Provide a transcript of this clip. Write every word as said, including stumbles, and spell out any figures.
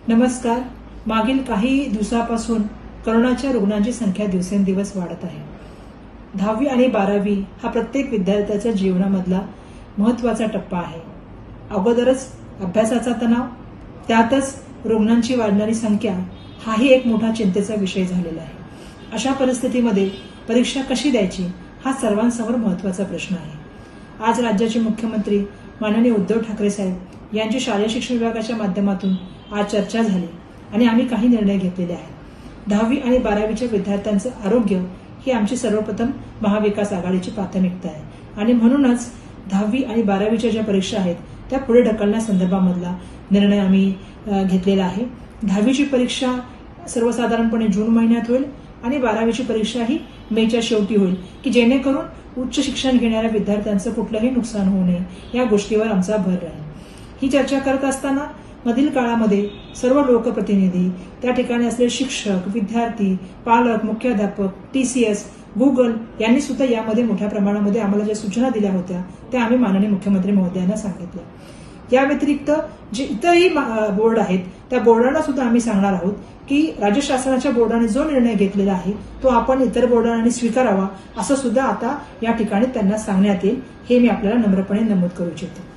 नमस्कार. मागील काही दिवसापासून कोरोनाच्या रुग्णांची संख्या दिवसेंदिवस वाढत आहे. दहावी आणि बारावी हा प्रत्येक विद्यार्थ्याच्या जीवनामधला महत्त्वाचा टप्पा आहे. अगोदरच अभ्यासाचा तणाव, त्यातच रुग्णांची वाढणारी संख्या हाही एक मोठा चिंतेचा विषय झालेला आहे. अशा परिस्थितीमध्ये परीक्षा कशी द्यायची हा सर्वांसमोर महत्त्वाचा प्रश्न आहे. आज राज्याचे मुख्यमंत्री माननीय उद्धव ठाकरे साहेब यांची शालेय शिक्षण विभागाच्या माध्यमातून आज चर्चा झाली आणि आम्ही काही निर्णय घेतलेले आहेत. दहावी आणि बारावीच्या विद्यार्थ्यांचं आरोग्य ही आमची सर्वप्रथम महाविकास आघाडीची प्राथमिकता आहे आणि म्हणूनच दहावी आणि बारावीच्या ज्या परीक्षा आहेत त्या पुढे ढकलण्यासंदर्भामधला निर्णय आम्ही घेतलेला आहे. दहावीची परीक्षा सर्वसाधारणपणे जून महिन्यात होईल आणि बारावीची परीक्षा ही मेच्या शेवटी होईल, की जेणेकरून उच्च शिक्षण घेणाऱ्या विद्यार्थ्यांचं कुठलंही नुकसान होऊ नये या गोष्टीवर आमचा भर राहील. ही चर्चा करत असताना मधील काळामध्ये सर्व लोकप्रतिनिधी, त्या ठिकाणी असलेले शिक्षक, विद्यार्थी, पालक, मुख्याध्यापक, टीसीएस, गुगल यांनी सुद्धा यामध्ये मोठ्या प्रमाणामध्ये आम्हाला ज्या सूचना दिल्या होत्या त्या आम्ही माननीय मुख्यमंत्री महोदयांना सांगितल्या. या व्यतिरिक्त जे इतरही बोर्ड आहेत त्या बोर्डांना सुद्धा आम्ही सांगणार आहोत की राज्य शासनाच्या बोर्डाने जो निर्णय घेतलेला आहे तो आपण इतर बोर्डांनी स्वीकारावा असं सुद्धा आता या ठिकाणी त्यांना सांगण्यात येईल. हे मी आपल्याला नम्रपणे नमूद करू इच्छितो.